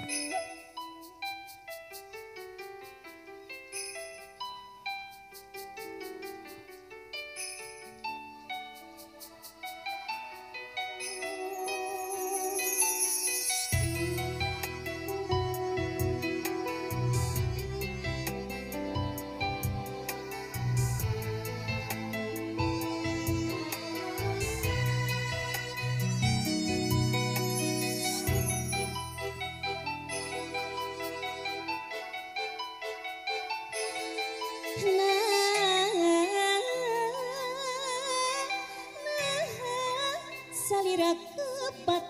Salira kepat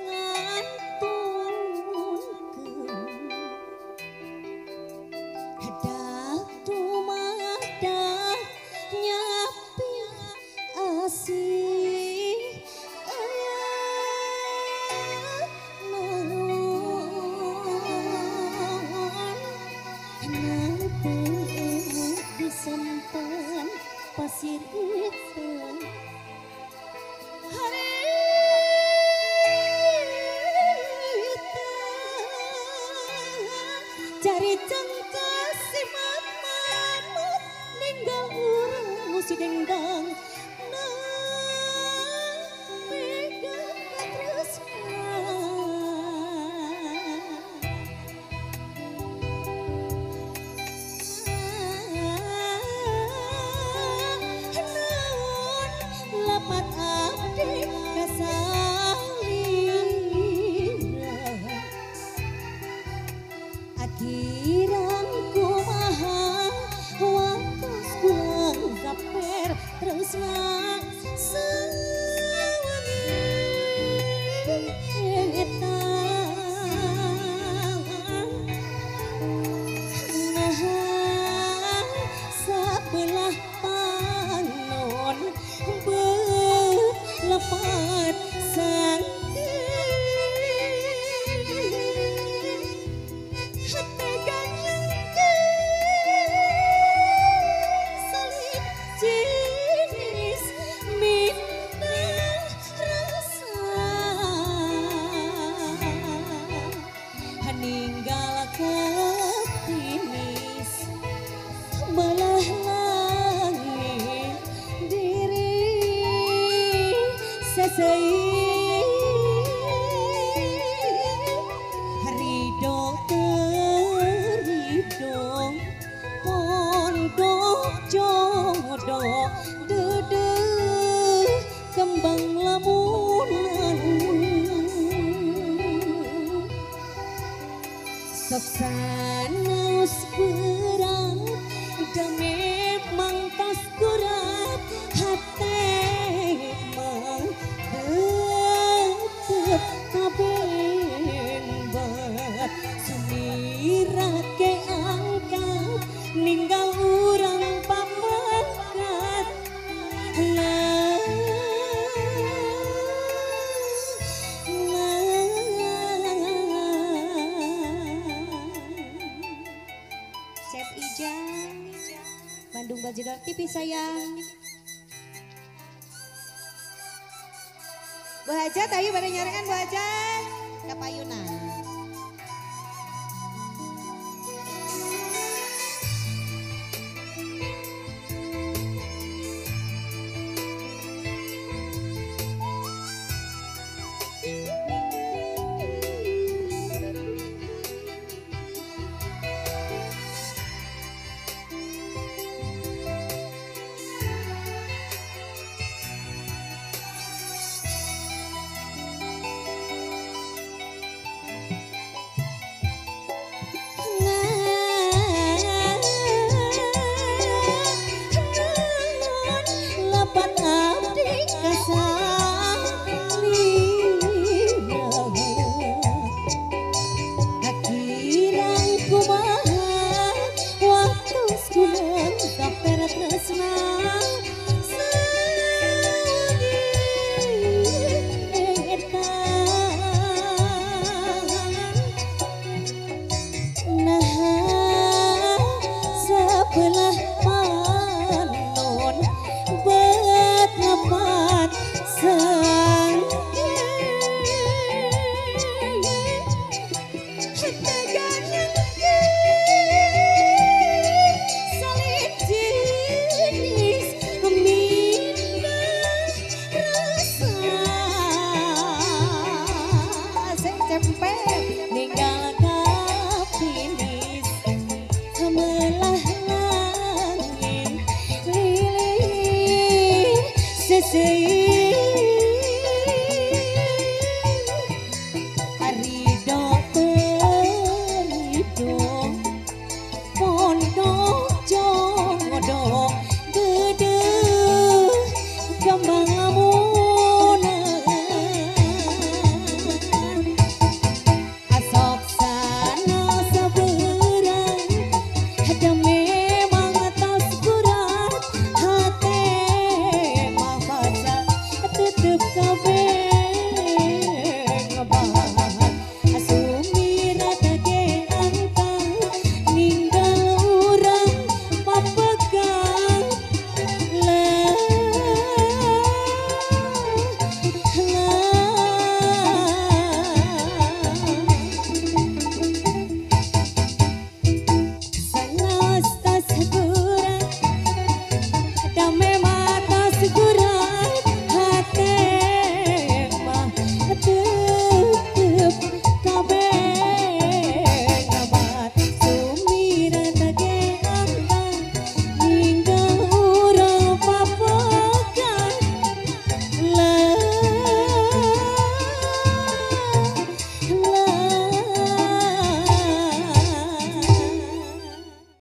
ngantunkeun hadak tumadah nyapi asih nanti disempan pasir hitam cari kasih mamut ninggal urang musi dengdang megang terus lapat abdi kasalira akhiran kumaha waktos kulang kaper terus nak sewangi nah sebelah panon berlepat sang ninggal kepinis belah langit diri sesei ridho terido pondok jodoh dede kembang lamunan Soksana berat dan memang tas kurat hati emang tetep kabembat sumirat ke angkat ninggal urang pamakat Chef Ijang Bandung Bajedor TV sayang Bu Hajat ayo pada nyarengan Bu Hajat